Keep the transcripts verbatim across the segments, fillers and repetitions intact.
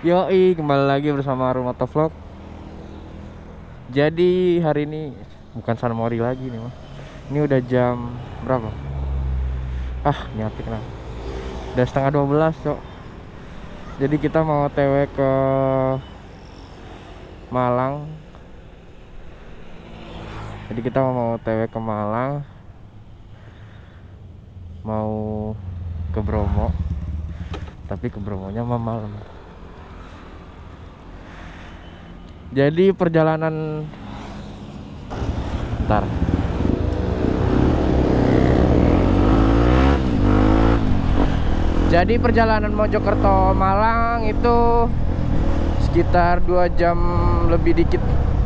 Yoi, kembali lagi bersama Arun Motovlog. Jadi hari ini bukan San Mori lagi nih mah. Ini udah jam berapa? Ah, nyatik lah. Udah setengah dua belas, cok. Jadi kita mau O T W ke Malang. Jadi kita mau O T W ke Malang. Mau ke Bromo. Tapi ke Bromonya mah malam. Jadi perjalanan Bentar Jadi perjalanan Mojokerto Malang itu sekitar dua jam lebih dikit,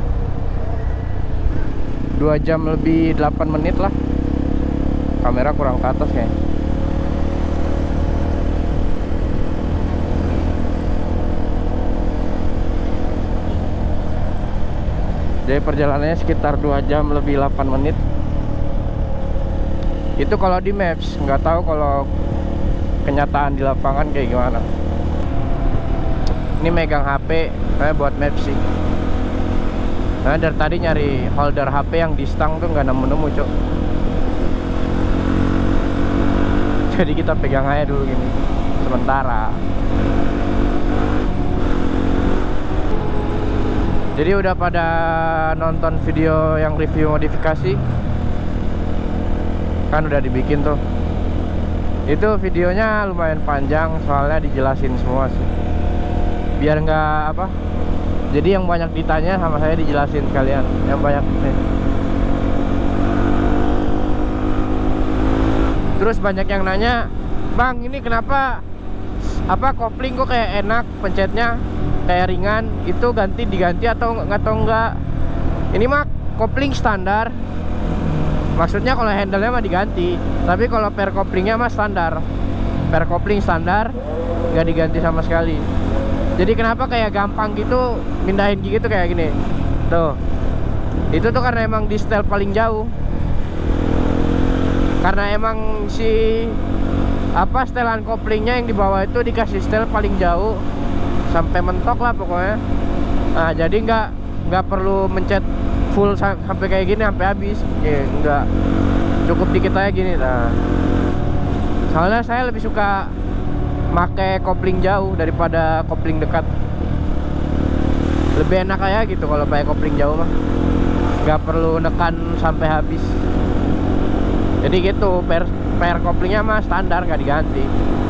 dua jam lebih delapan menit lah. Kamera kurang ke atas kayaknya. Jadi perjalanannya sekitar dua jam lebih delapan menit. Itu kalau di maps, nggak tahu kalau kenyataan di lapangan kayak gimana. Ini megang H P saya buat maps sih. Nah dari tadi nyari holder H P yang di stang tuh nggak nemu-nemu, cok. Jadi kita pegang aja dulu gini sementara. Jadi udah pada nonton video yang review modifikasi kan, udah dibikin tuh. Itu videonya lumayan panjang soalnya dijelasin semua sih, biar nggak apa, jadi yang banyak ditanya sama saya dijelasin sekalian. Yang banyak nih. Terus banyak yang nanya, "Bang, ini kenapa apa kopling kok kayak enak pencetnya, kayak ringan, itu ganti diganti atau atau enggak?" Ini mah kopling standar. Maksudnya kalau handle-nya mah diganti, tapi kalau per koplingnya mah standar. Per kopling standar, nggak diganti sama sekali. Jadi kenapa kayak gampang gitu mindahin gitu kayak gini. Tuh. Itu tuh karena emang di setel paling jauh. Karena emang si apa setelan koplingnya yang di bawah itu dikasih setel paling jauh sampai mentok lah pokoknya. Nah jadi nggak nggak perlu mencet full sampai kayak gini sampai habis ya, nggak, cukup dikit aja gini. Nah soalnya saya lebih suka pakai kopling jauh daripada kopling dekat, lebih enak aja gitu kalau pakai kopling jauh mah, nggak perlu nekan sampai habis. Jadi gitu, per per koplingnya mah standar, nggak diganti.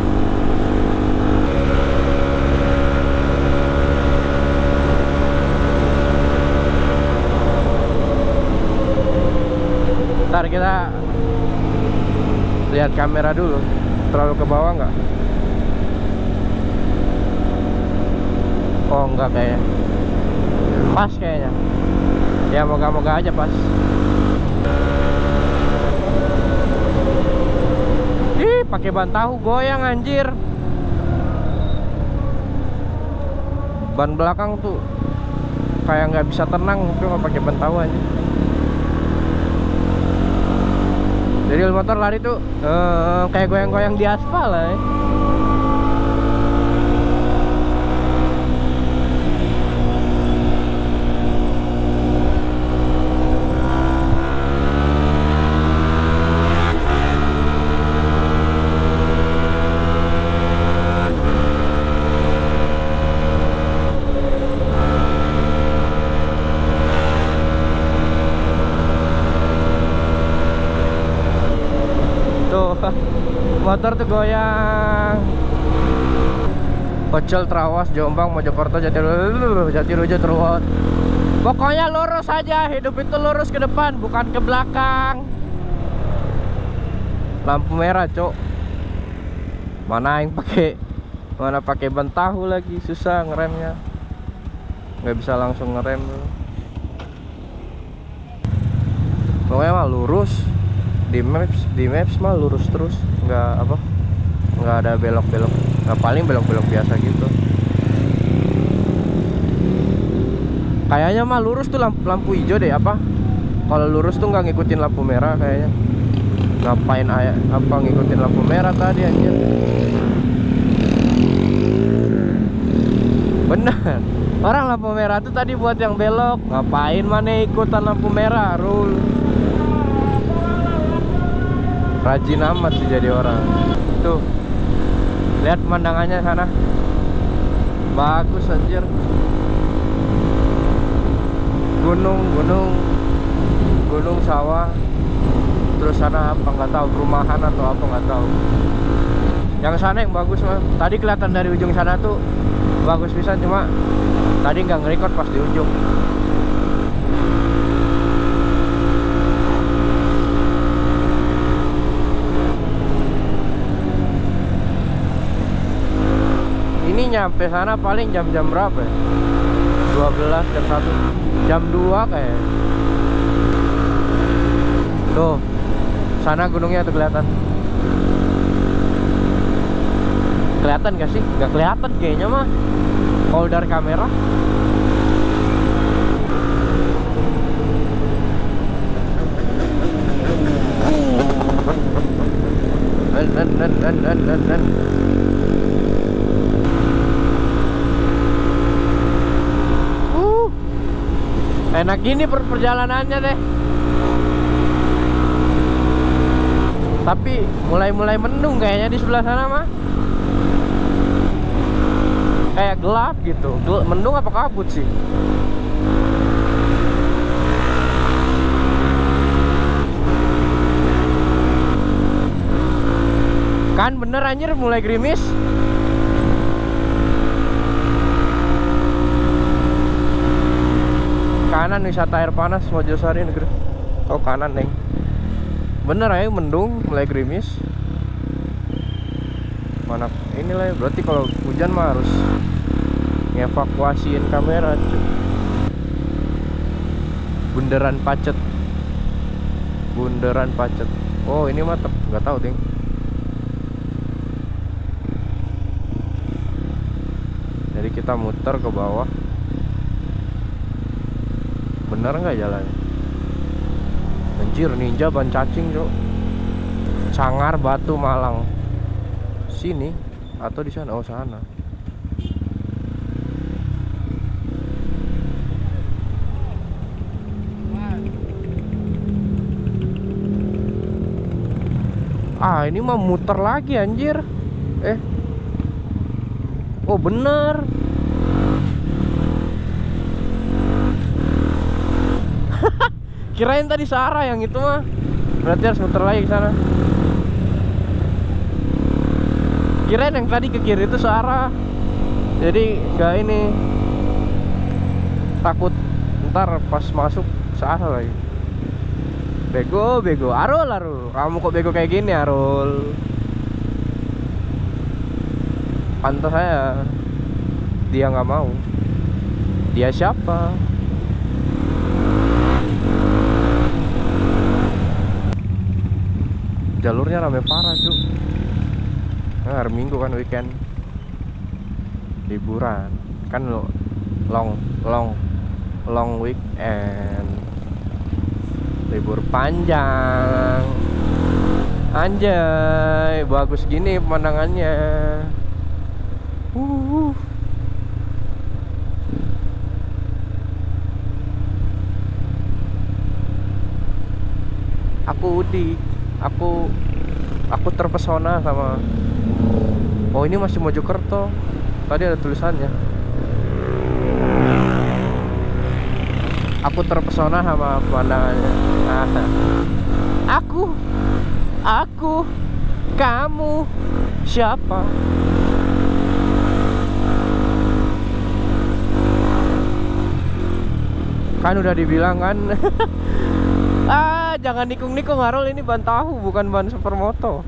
Ntar kita lihat kamera dulu, terlalu ke bawah nggak? Oh enggak kayaknya, pas kayaknya. Ya moga-moga aja pas. Ih, pakai ban tahu goyang anjir. Ban belakang tuh kayak nggak bisa tenang kalau pakai ban tahu aja. Jadi motor lari tuh uh, kayak goyang-goyang di aspal lah ya. Motor tuh goyang. Pocel, Trawas, Jombang, Mojokerto, Jatiluhur, Jatiluhur, Terus. Pokoknya lurus aja, hidup itu lurus ke depan, bukan ke belakang. Lampu merah, cok. Mana yang pakai, mana pakai ban tahu lagi, susah ngeremnya. Nggak bisa langsung ngerem. Pokoknya mah lurus. Di maps di maps mah lurus terus, nggak apa, nggak ada belok-belok, nggak, paling belok-belok biasa gitu. Kayaknya mah lurus tuh lampu, lampu hijau deh apa, kalau lurus tuh nggak ngikutin lampu merah kayaknya. Ngapain ayah apa ngikutin lampu merah tadi anjir. Bener. Orang lampu merah tuh tadi buat yang belok. Ngapain mana ikutan lampu merah, Rul? Rajin amat sih jadi orang. Tuh, lihat pemandangannya sana. Bagus anjir. Gunung, gunung, gunung, sawah. Terus sana apa nggak tahu, perumahan atau apa nggak tahu. Yang sana yang bagus mah. Tadi kelihatan dari ujung sana tuh bagus pisan, cuma tadi nggak nge-record pas di ujung. Ini nyampe sana paling jam-jam berapa ya? dua belas, jam satu, jam dua kayak. Tuh, sana gunungnya tuh kelihatan. Kelihatan gak sih? Gak kelihatan kayaknya mah. Kalau dari kamera. Dan dan dan dan dan dan dan. Uh, enak gini per perjalanannya deh. Tapi mulai-mulai mendung kayaknya di sebelah sana mah. Kayak gelap gitu. Gel mendung apa kabut sih? Kan bener anjir, mulai gerimis. Kanan wisata air panas Mojosari negeri. Oh kanan neng. Bener aja mendung, mulai gerimis. Mana inilah ya, berarti kalau hujan mah harus ngevakuasiin kamera cuy. Bundaran Pacet. Bundaran Pacet. Oh ini mah nggak tahu ding. Jadi kita muter ke bawah. Bener nggak jalannya? Anjir, ninja ban cacing cuy. Cangar Batu Malang. Sini atau di sana? Oh sana. Ah ini mah muter lagi anjir. Eh oh bener. Kirain tadi searah yang itu mah. Berarti harus muter lagi ke sana. Kirain yang tadi ke kiri itu searah. Jadi nggak ini. Takut ntar pas masuk searah lagi. Bego, bego, Arul, Arul. Kamu kok bego kayak gini, Arul? Pantas saya. Dia nggak mau. Dia siapa? Jalurnya rame parah, cu. Nah, hari Minggu kan weekend. Liburan. Kan long, long, long weekend. Libur panjang. Anjay, bagus gini pemandangannya. uh. Aku udik. Aku Aku terpesona sama. Oh ini masih Mojokerto. Tadi ada tulisannya. Aku terpesona sama pemandangannya. Nah, aku, aku, kamu, siapa? Kan udah dibilang kan. Ah, jangan nikung-nikung, Harul, ini ban tahu bukan ban supermoto.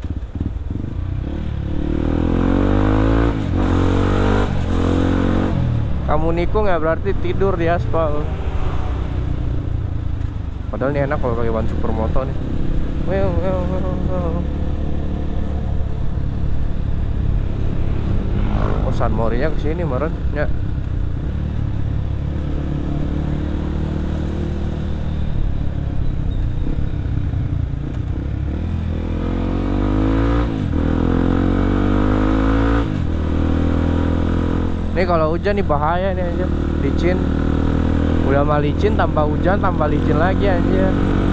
Kamu nikung ya berarti tidur di aspal. Padahal ini enak kalau pakai ban supermoto nih. Well, well, well, well. Oh, San Morinya kesini meren ya. Nih kalau hujan nih bahaya nih aja, licin. Udah mah licin, tambah hujan, tambah licin lagi aja.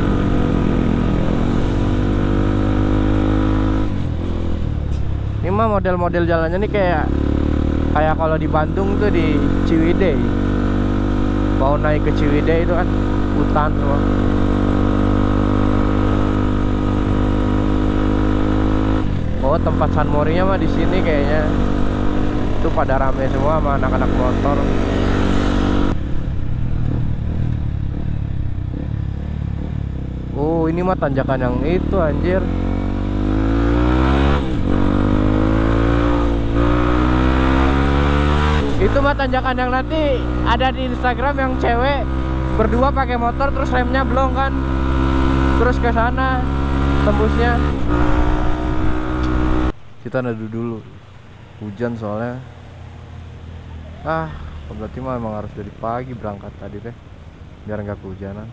Ini mah model-model jalannya nih kayak kayak kalau di Bandung tuh di Ciwidey. Mau naik ke Ciwidey itu kan hutan semua. Oh, tempat San Morinya mah di sini kayaknya. Itu pada rame semua sama anak-anak motor. Oh, ini mah tanjakan yang itu anjir. Itu mah tanjakan yang nanti ada di Instagram yang cewek berdua pakai motor terus remnya belum kan. Terus ke sana tembusnya. Kita nadu dulu. Hujan soalnya. Ah, berarti mah emang harus dari pagi berangkat tadi teh, biar nggak kehujanan.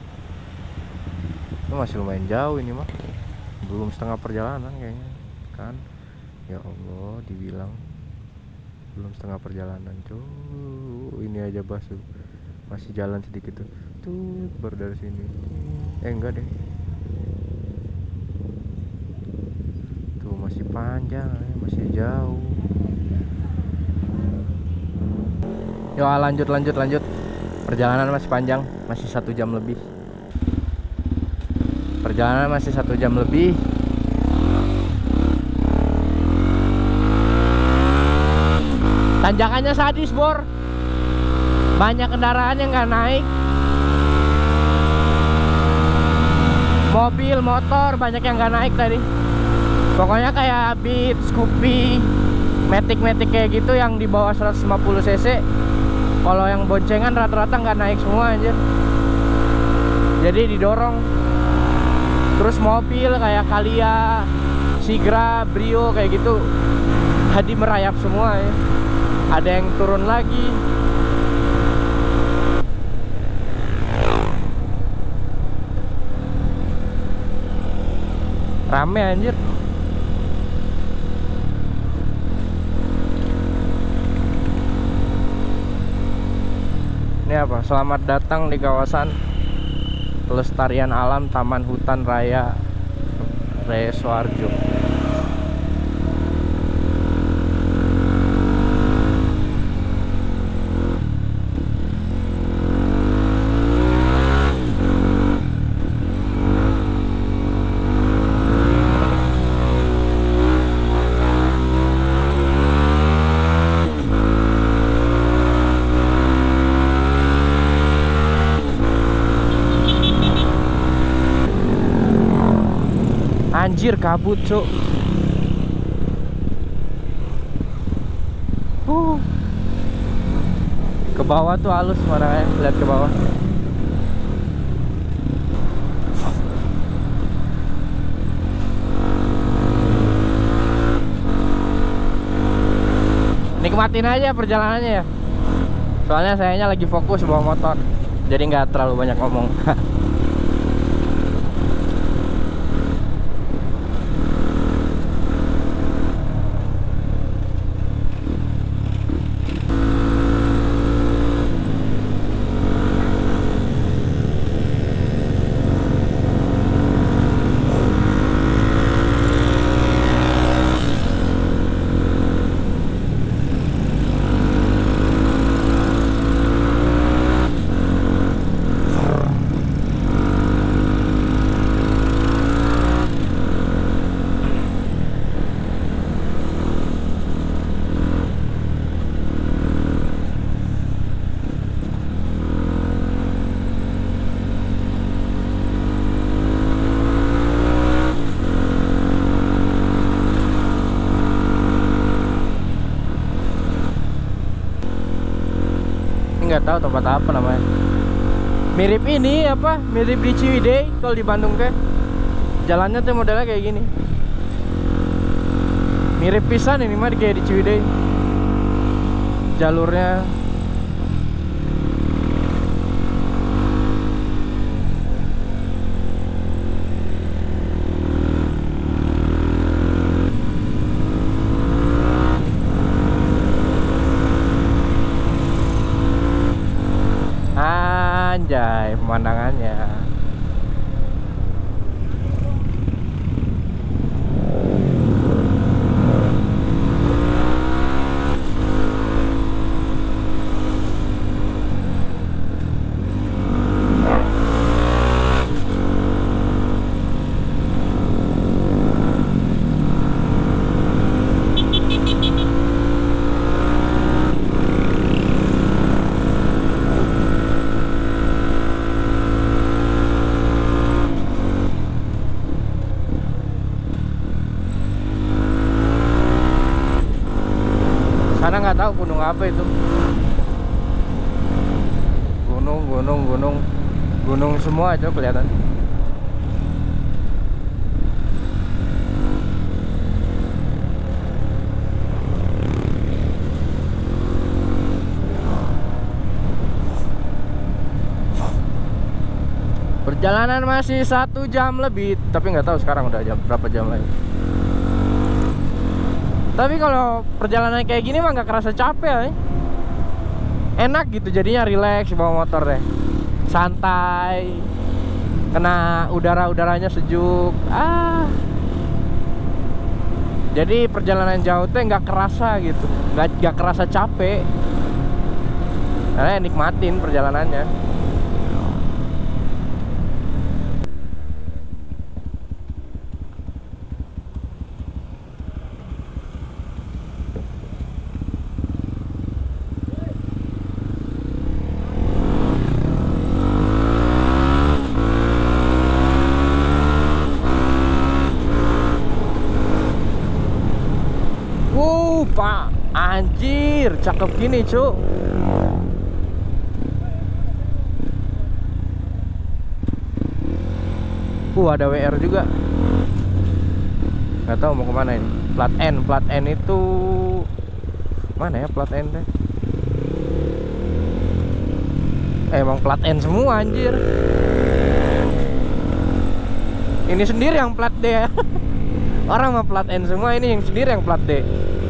Itu masih lumayan jauh ini mah, belum setengah perjalanan kayaknya kan. Ya Allah, dibilang belum setengah perjalanan tuh. Ini aja basuh, masih jalan sedikit tuh. Tuh baru dari sini. Eh enggak deh. Tuh masih panjang, masih jauh. Yo, lanjut lanjut lanjut. Perjalanan masih panjang, masih satu jam lebih. Perjalanan masih satu jam lebih. Tanjakannya sadis, Bor. Banyak kendaraan yang nggak naik. Mobil, motor, banyak yang nggak naik tadi. Pokoknya kayak Beat, Scoopy, Matic-Matic kayak gitu yang di bawah seratus lima puluh cc. Kalau yang boncengan rata-rata nggak naik semua aja. Jadi didorong. Terus mobil kayak Kalia, Sigra, Brio kayak gitu tadi merayap semua ya. Ada yang turun lagi. Rame anjir. Ini apa? Selamat datang di kawasan Pelestarian Alam Taman Hutan Raya Resoarjo. Anjir, kabut cuk. uh. Ke bawah tuh halus suaranya. Lihat ke bawah. Nikmatin aja perjalanannya ya. Soalnya sayanya lagi fokus bawa motor, jadi nggak terlalu banyak ngomong. Nggak tahu tempat apa namanya. Mirip ini apa? Mirip di Ciwidey kalau di Bandung ke. Jalannya tuh modelnya kayak gini. Mirip pisan ini mah kayak di Ciwidey. Jalurnya. Anjay, pemandangannya. Sana nggak tahu gunung apa itu. Gunung, gunung, gunung, gunung semua aja kelihatan. Perjalanan masih satu jam lebih, tapi nggak tahu sekarang udah jam berapa jam lagi. Tapi kalau perjalanan kayak gini mah nggak kerasa capek, eh. Enak gitu jadinya, relax bawa motor deh, santai, kena udara-udaranya sejuk. Ah, jadi perjalanan jauh tuh nggak kerasa gitu, nggak nggak kerasa capek, karena nikmatin perjalanannya. Pak, anjir, cakep gini, Cuk. Uh, ada W R juga. Nggak tahu mau kemana ini. Plat N, plat N itu mana ya plat N deh? Eh, emang plat N semua, anjir. Ini sendiri yang plat D ya. Orang mah plat N semua, ini yang sendiri yang plat D.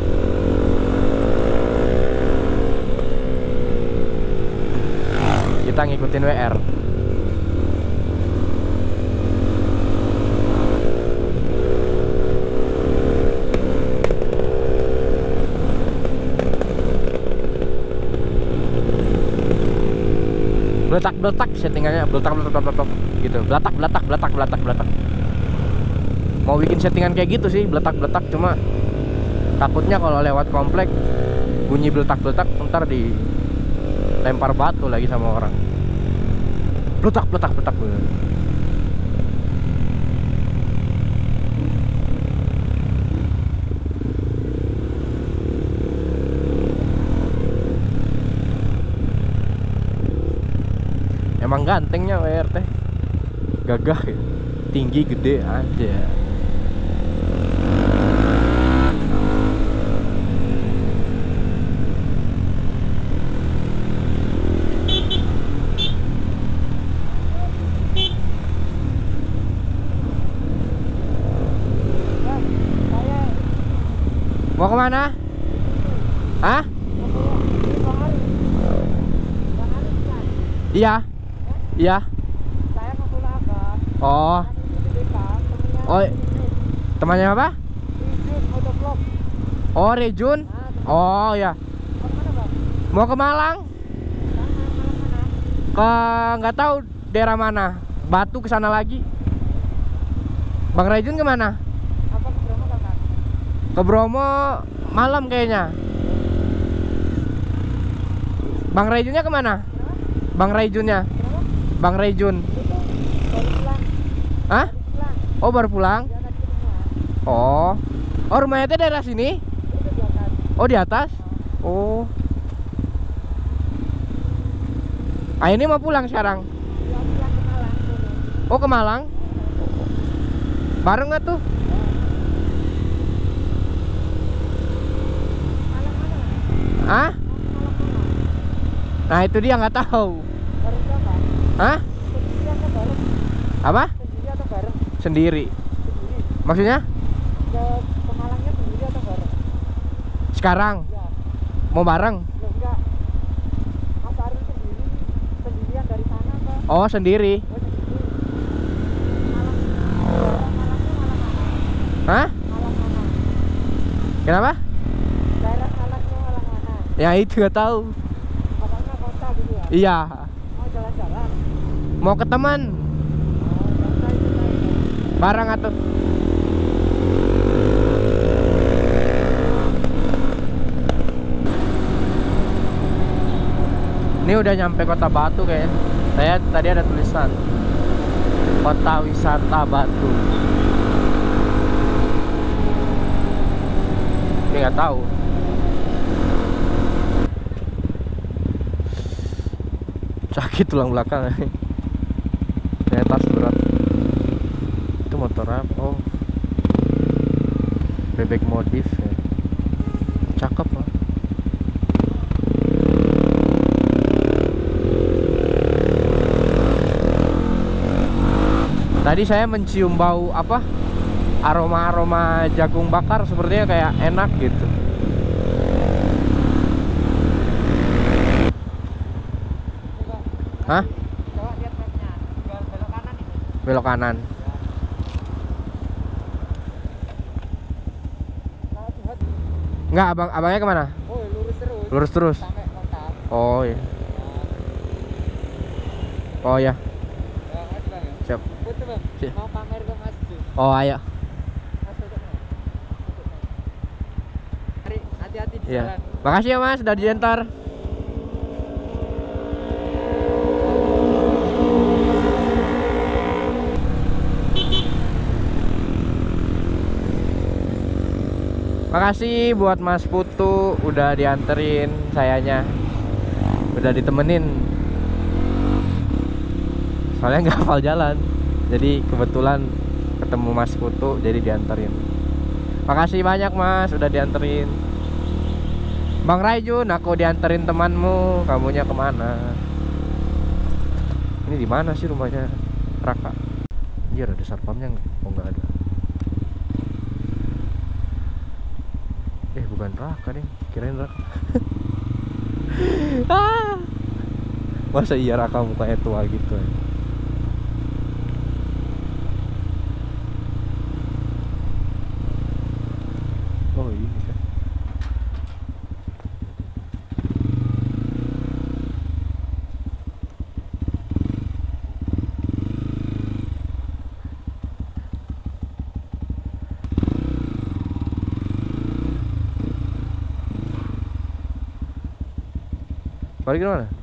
Kita ngikutin W R. Beletak-beletak settingannya, beletak-beletak gitu. Beletak-beletak, beletak-beletak, beletak. Mau bikin settingan kayak gitu sih, beletak-beletak, cuma takutnya kalau lewat komplek bunyi beletak-beletak ntar di lempar batu lagi sama orang. Beletak, beletak, beletak. Emang gantengnya W R teh, gagah ya, tinggi gede aja. Mau kemana? Hah? Iya. Iya. Saya mau pulang ke. Oh. Oh. Temannya apa? Rejun Motovlog. Oh, Rejun. Oh ya. Mau ke Malang? Ke nggak tahu daerah mana. Batu ke sana lagi. Bang Rejun kemana? Apa ke Bromo kakak? Ke Bromo malam kayaknya. Bang Rejunnya kemana? Bang Rejunnya? Bang Rejun. Baru pulang. Hah? Pulang. Oh, baru pulang? Ya tadi ketemu. Oh. Oh, rumahnya itu daerah sini? Itu di atas. Oh, di atas? Oh. Ah, ini mau pulang sekarang? Ya pulang ke Malang. Dulu. Oh, ke Malang? Bareng nggak tuh? Malang mana? Hah? Malang mana? Nah, itu dia nggak tahu. Bareng siapa? Hah? Sendiri atau bareng? Apa? Sendiri atau bareng? Sendiri. Sendiri. Maksudnya? Ke, ke Malangnya sendiri atau bareng? Sekarang? Ya. Mau bareng? Loh, enggak. Mas Aril sendiri, sendirian dari sana Oh, sendiri. Oh, sendiri. Malam, Malangnya malam mana? Hah? Malam mana? Kenapa? Daerah Malangnya malam mana? Ya itu gak tahu. Pokoknya kota gitu ya? Iya. Mau jalan-jalan? Mau ke teman. Oh, santai itu kan. Barang atau ini udah nyampe Kota Batu kayaknya. Saya tadi ada tulisan Kota Wisata Batu. Ini nggak tahu. Sakit tulang belakang. Ternyata berat. Itu motor apa? Oh, bebek modif ya. Cakep lah. Tadi saya mencium bau apa? Aroma-aroma jagung bakar, sepertinya kayak enak gitu. Coba, Hah? coba lihat mapnya. Biar belok kanan ini. Belok kanan. Nah, lihat. Enggak, abang, abangnya kemana? Oh, lurus terus. Lurus terus. Sampai kota. Oh iya. Oh ya. Ya, makasih Bang ya. Siap. Foto Bang. Siap. Mau pamer ke Mas Ju. Oh ayo. Mas foto Bang. Foto Bang. Mari, hati-hati di Iya. jalan. Makasih ya Mas, udah diantar. Makasih buat Mas Putu udah dianterin sayanya. Udah ditemenin. Soalnya nggak hafal jalan. Jadi kebetulan ketemu Mas Putu jadi dianterin. Makasih banyak Mas udah dianterin. Bang Raijun, aku dianterin temanmu. Kamunya kemana? Ini di mana sih rumahnya Raka? Iya, ada satpamnya nggak? Oh nggak ada. Eh bukan Raka nih, kirain Raka. Ah, masa iya Raka mukanya tua gitu ya? Oh ini kan. Balik ke mana?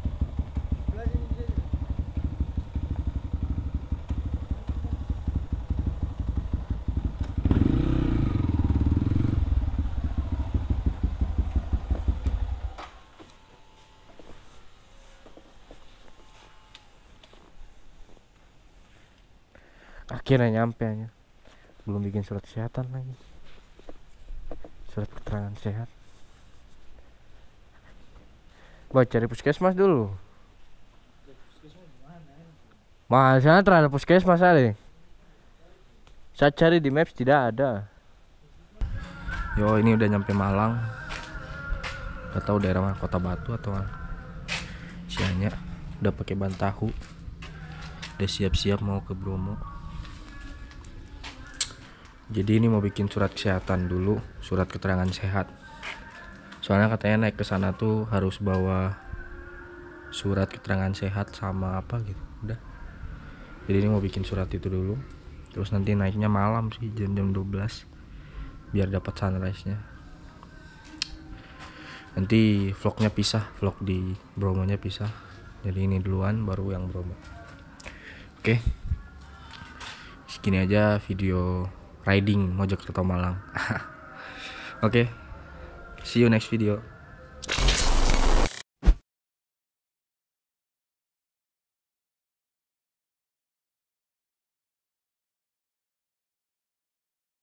Akhirnya nyampe aja. Belum bikin surat kesehatan lagi. Surat keterangan sehat. Buat cari puskesmas dulu. Mas, sana terhadap puskesmas ada. Saya cari di maps tidak ada. Yo, ini udah nyampe Malang. Gak tahu daerah mana, Kota Batu atau mana. Sianya udah pakai ban tahu. Udah siap-siap mau ke Bromo. Jadi ini mau bikin surat kesehatan dulu, surat keterangan sehat. Soalnya katanya naik ke sana tuh harus bawa surat keterangan sehat sama apa gitu. Udah. Jadi ini mau bikin surat itu dulu. Terus nanti naiknya malam sih, jam-jam dua belas. Biar dapat sunrise-nya. Nanti vlognya pisah, vlog di Bromonya pisah. Jadi ini duluan baru yang Bromo. Oke. Segini aja video riding Mojokerto Malang. Oke. See you next video.